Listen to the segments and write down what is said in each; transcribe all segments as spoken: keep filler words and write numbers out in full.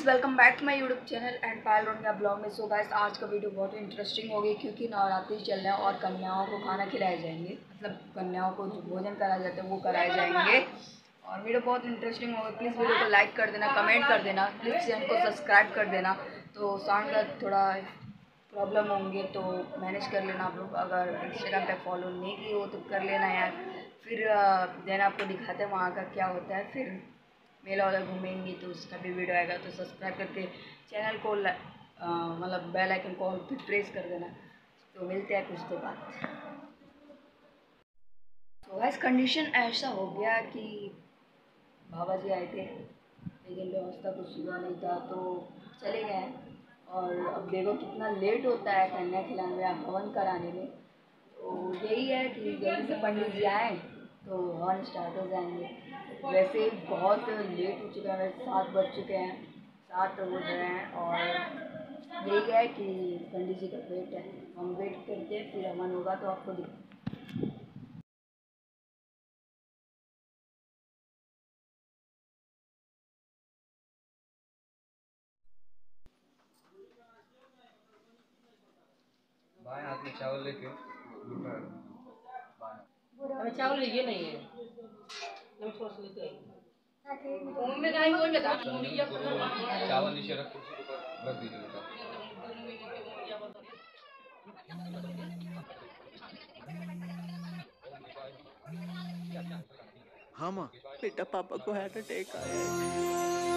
Welcome back to my YouTube channel and Payal Roniya blog में। So guys, आज का video बहुत इंटरेस्टिंग होगी क्योंकि नवरात्रि चल रहे हैं और कन्याओं को खाना खिलाए जाएंगे, मतलब कन्याओं को जो भोजन कराया जाता है वो कराए जाएंगे और वीडियो बहुत इंटरेस्टिंग होगी। प्लीज़ वीडियो को लाइक कर देना, कमेंट कर देना, प्लीज़ चैनल को सब्सक्राइब कर देना। तो साउंड का थोड़ा प्रॉब्लम होंगे तो मैनेज कर लेना आप लोग। अगर इंस्टाग्राम पे फॉलो नहीं किए हो तो कर लेना यार। फिर देन आपको दिखाते हैं वहाँ का क्या होता है। फिर मेला वाला घूमेंगे तो उसका भी वीडियो आएगा, तो सब्सक्राइब करके चैनल को मतलब बेल आइकन को भी प्रेस कर देना। तो मिलते हैं कुछ देर बाद। तो वैसे कंडीशन ऐसा हो गया कि बाबा जी आए थे लेकिन व्यवस्था कुछ हुआ नहीं था तो चले गए। और अब देखो कितना लेट होता है कन्या खिलाने में, हवन कराने में। तो यही है कि जल्दी से पंडित जी आए तो हवन स्टार्ट हो जाएंगे। वैसे ही बहुत लेट हो चुका है, वैसे सात बज चुके हैं, सात हो गए हैं और यही है कि पंडित जी का वेट है। हम वेट करते हैं, फिर हवन होगा तो आपको दिख बाएं हाथ में चावल लेके हमें चावल ये नहीं है, हम सोच लेते हैं में नहीं हो जाता। चावल नीचे रख कुर्सी के ऊपर रख दीजिए बेटा। हाँ माँ, बेटा पापा को हार्ट अटैक आया है।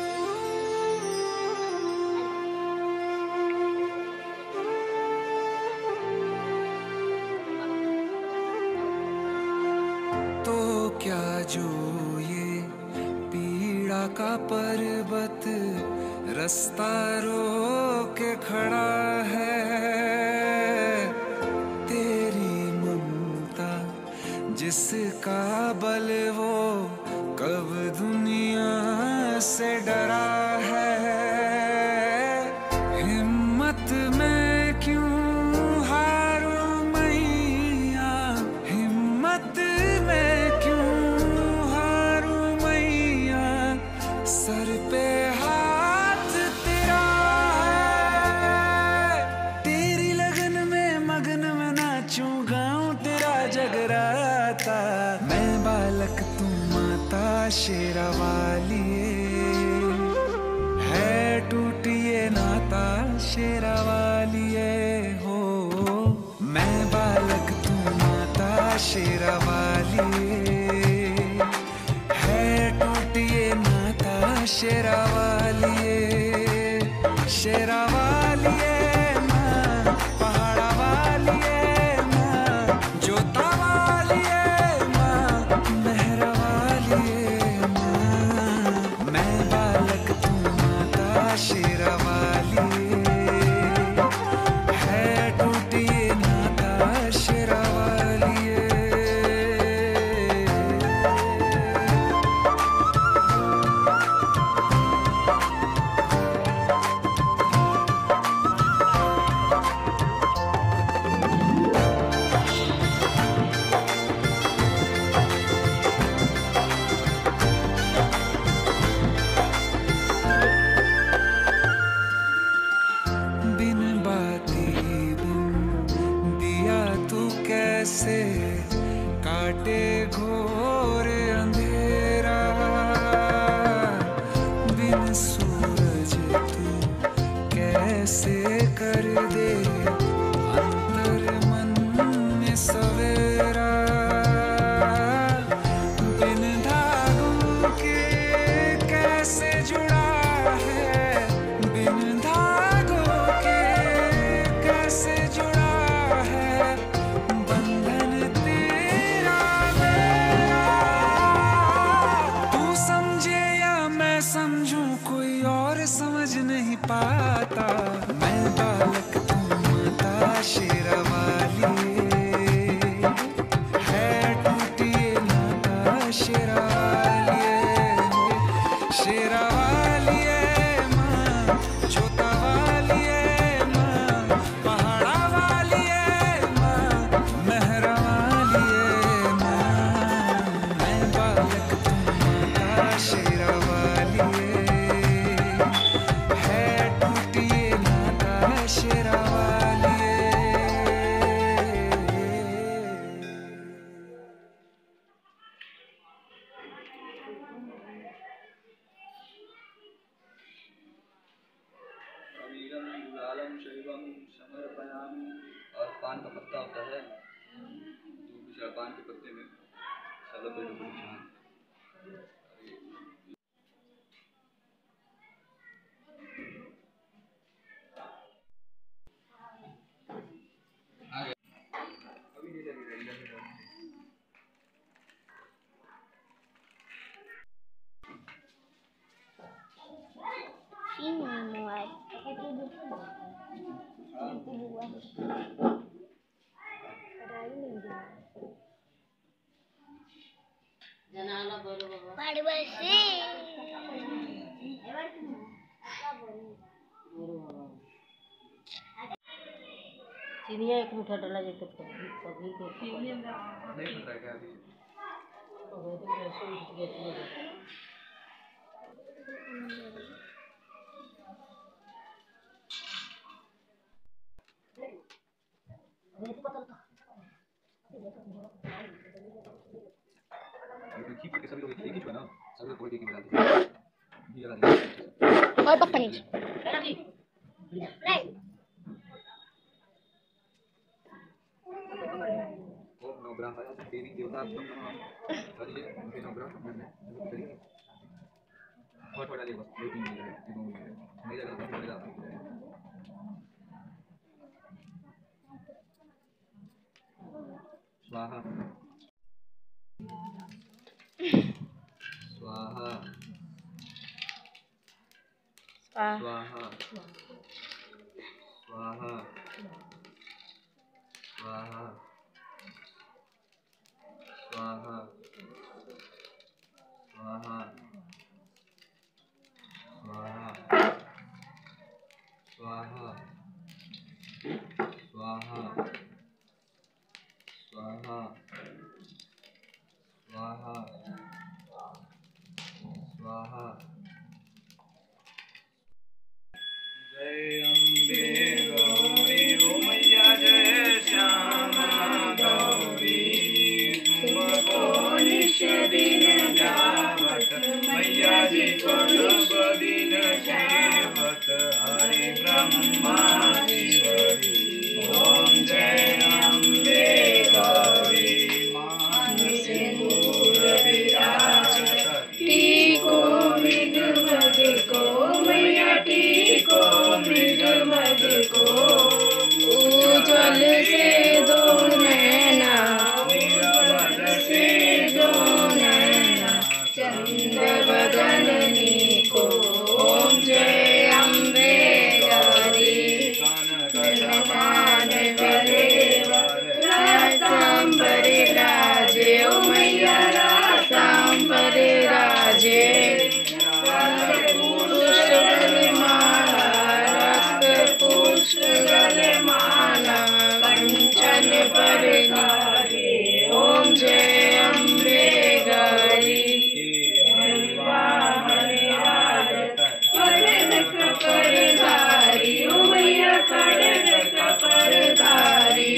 तो क्या जो ये पीड़ा का पर्वत रास्ता रोक खड़ा है, तेरी ममता जिसका बल वो कब दुनिया से डरा है। हिम्मत में क्यों हारूं मैया, हिम्मत में क्यों हारूं मैया, सर पे हाथ तेरा है। तेरी लगन में मगन में नाचूं गाऊं तेरा जगराता। मैं बालक तू माता शेरा वाली है, टूटिए नाता शेरा वाली हो। मैं बालक तू माता शेरा वाली है, टूटिए नाता शेरा वाली शेरा वाली माँ, पहाड़ा वाली माँ, जोता वाली माँ, मेहरा वाली माँ। मैं बालक तू माता शेरा वाली है, टूटिए नाता शेरा वाली। बिन बाती बिन दिया तू कैसे काटे घोर अंधेरा, बिन सूरज तू कैसे कर दे अंतर मन में सवेरा। बिन धागों के कैसे जुड़ा है, बिन धागों के कैसे जुड़ा है, बंधन तेरा मेरा। सब पेट को शांत। अभी नहीं लगी रही है। जनाला बोलो बाबा पाड़ी बसी चिनिया एक मुठा डाला जाए तो पगी पगी को नहीं पता है क्या अभी खींच के सभी लोग एक ही छुआ ना सभी लोग एक ही मिला दिया ये लगा दिया और पप्पा नीचे ओम नमो ब्रह्माय देवी देवता हरि ओम नमो ब्रह्माय और थोड़ा डालिए बस दो तीन मिनट है दो मिनट नहीं लगा नहीं लगा स्वाहा स्वाहा स्वाहा स्वाहा स्वाहा स्वाहा स्वाहा स्वाहा स्वाहा स्वाहा स्वाहा स्वाहा जय अम्बे गौरी ओ मैया जय श्यामा गौरी तुमको निश दिन जावत मैया जी को सब दिन सेवत हरे ब्रह्मा शिवरी ओम जय अम्बे गौरी मान सिंदूर विराजत टीको मृग मद को मैया टीको मृग मद को उज्ज्वल से दो नैना नीरवद से दो नैना चंद्र बदननी को ओम जय अम्बे गौरी मान कलेव रासांबर राजे ओ मैया रासांबर राजे माला कंचन बरनारे ओम जय अम्बे गौरी खड़ग परधारी ओ मैया खड़ग परधारी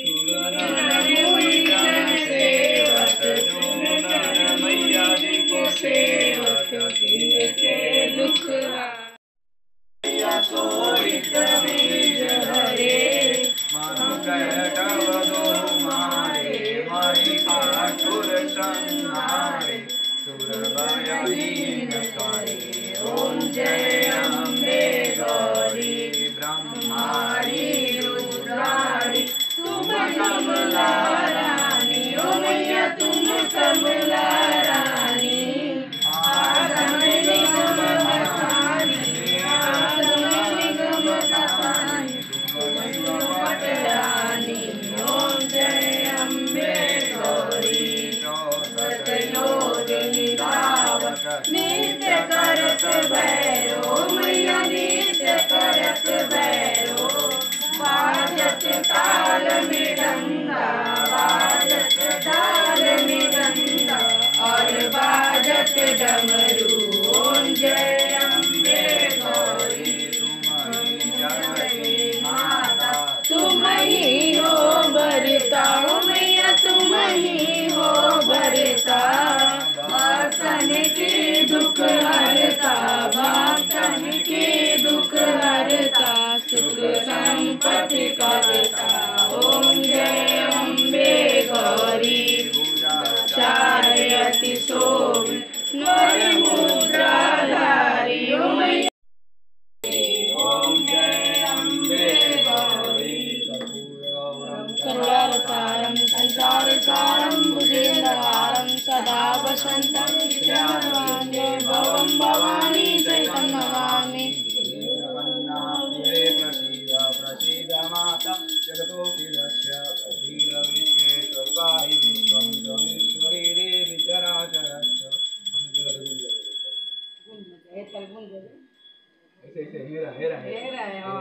सेवक मैया जी को सेवक के दुख तोड़ित बीज हरे मनु कहव दो मारे मारी काठुर संहारे सुर भयहीन करे ओम जय अम्बे गौरी ब्रह्मारी रुद्राणी तुम कमला रानी ओ मैया तुम कमला रानी आगम निगम मथानी पटरानी ओम जय अम्बे गौरी सतयोगिनी धावक नित्य करत भैरो मैया नित्य करत भैरो बाजत ताल मृदंगा बाजत ताल मृदंगा और बाजत डमरू ओम जय अम्बे गौरी माता तुम ही हो भरता ओ मैया तुम ही हो भरता भक्तन के दुख हरता भक्तन के दुख हरता सुख संपत्ति करता ओम जय अम्बे गौरी चार सर्वरतारं संसारसारं भुजगेन्द्रहारं सदा वसन्तं हृदयारविन्दे भवं भवानी सहितं नमामि। प्रसीद माता जगतोऽखिलस्य प्रसीदविश्वे सर्वाहि विश्वं त्वमीश्वरी देवी चराचरस्य। ऐसे ऐसे हेरा हेरा हेरा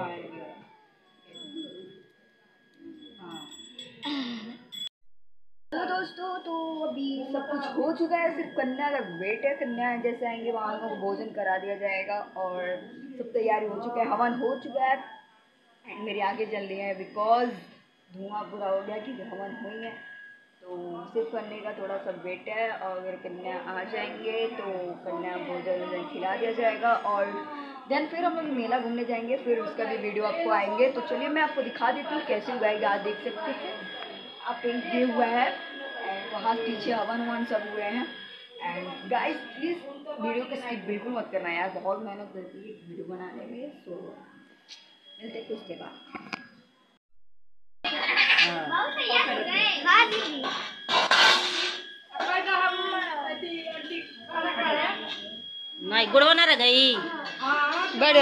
तो दोस्तों, तो अभी सब कुछ हो चुका है, सिर्फ कन्या का वेट है। कन्या जैसे आएंगे वहाँ को भोजन करा दिया जाएगा और सब तैयारी हो चुका है, हवन हो चुका है। एंड मेरी आगे जल रही है बिकॉज धुआं पूरा हो गया कि हवन हुई है, तो सिर्फ करने का थोड़ा सा वेट है। और अगर कन्या आ जाएंगे तो कन्या भोजन वोजन खिला दिया जाएगा और देन फिर हम लोग मेला घूमने जाएंगे, फिर उसका भी वीडियो आपको आएंगे। तो चलिए मैं आपको दिखा देती हूँ कैसे उगाएगा। आप देख सकते हैं आप पेंट किए हुआ है, वहाँ पीछे हवन ववन सब हुए हैं। एंड गाइस प्लीज़ वीडियो को स्किप बिल्कुल मत करना यार, बहुत मेहनत करती है वीडियो बनाने में। सो मिलते कुछ देर बाद। नहीं गुड़ बना रह गई बड़े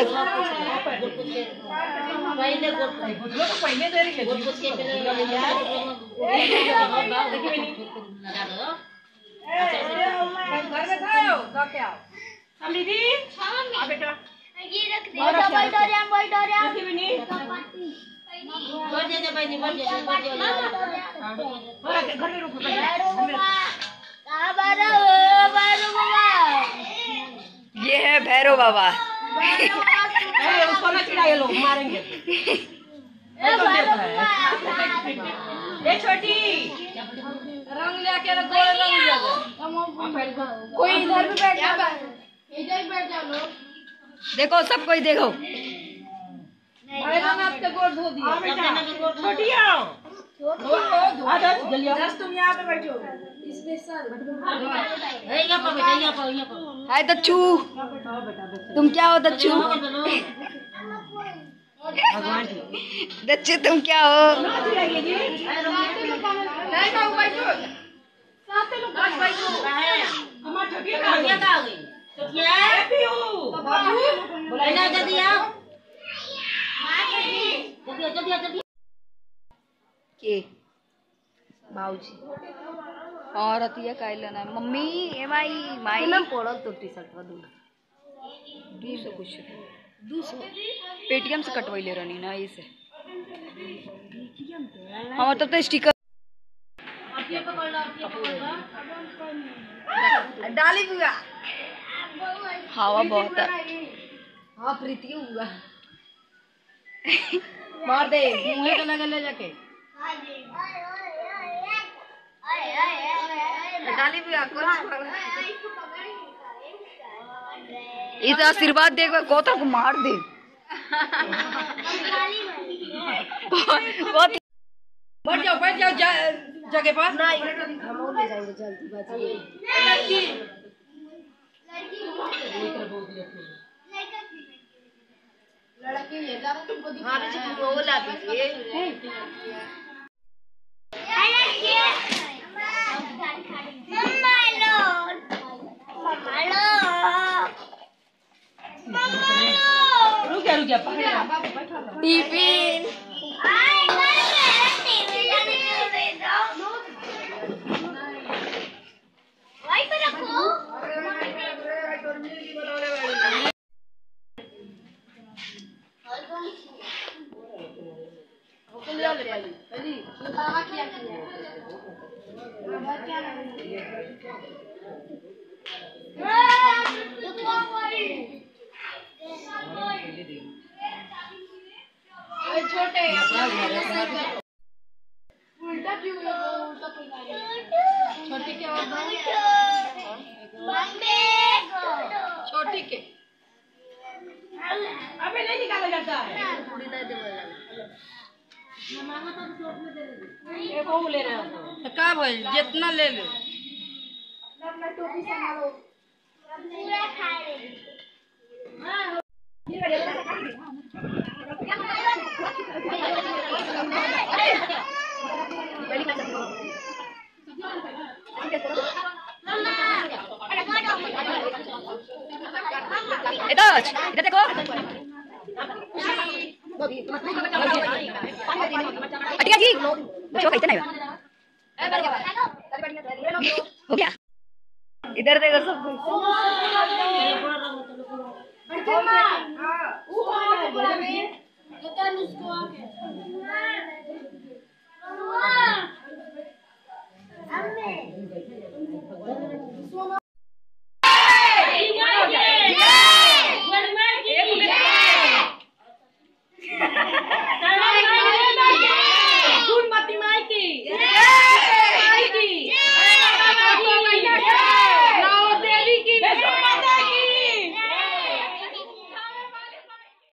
पहले गुड़ तो पहले दे रही है गुड़ कुछ के पहले घर में खाओ तो क्या अम्मी भी आ बेटा ये रख दे तो बैठ और हम बैठ और हम भी नहीं बोल दे दे भाई नहीं बोल दे बोल दे घर में रुको ये है भैरव बाबा। अरे उसको ना चिढ़ाए लोग मारेंगे। ये छोटी रंग लेके रख गोल रंग कोई इधर भी बैठ जाओ, इधर ही बैठ जाओ लोग। देखो सब कोई देखो। भाई ना आपके गोड़ धो दिए छोटी आओ आदत जल्दी आओ तुम यहां पे बैठो इसमें सर ए यहां पर बैठो यहां पर यहां पर हाय दच्चू, तुम क्या हो दच्चू? भगवान दच्चू तुम क्या हो? हमार छोटी का क्या का गई छोटिया पीऊ बोला ना जल्दी आओ जल्दी जल्दी जल्दी के बाऊजी और अतिया काइला ना मम्मी ए माई माई ना पड़ल तो टी शर्ट दू दू सौ कुछ दू सौ पेटीएम से कटवाई ले रही ना इसे हाँ मतलब तो स्टिकर डाली हुआ हवा बहुत है। हाँ प्रीति हुआ मार दे मुँह का लगा ले जाके डाली भी इतना आशीर्वाद देख कोता को मार दे। बैठ जाओ बैठ जाओ जगह पर नहीं हम और ले जाएंगे जल्दी बाजी लड़की लड़की ले जा तुमको दिखा रहे हैं वो ला दीजिए मम्मा लो मम्मा लो मम्मा लो रुक जा रुक जा टिफिन आई मैं टीवी जाने दे दो वहीं पे रखो ले ले पहली क्या किया छोटे उल्टा क्यों उल्टा छोटी के और छोटी के अबे नहीं निकाला जाता है एक और ले रहे हो का भाई जितना ले लो टोपी संभालो इधर इधर देखो अटिया जी बच्चों का इतना हो गया इधर देखो सब ऊपर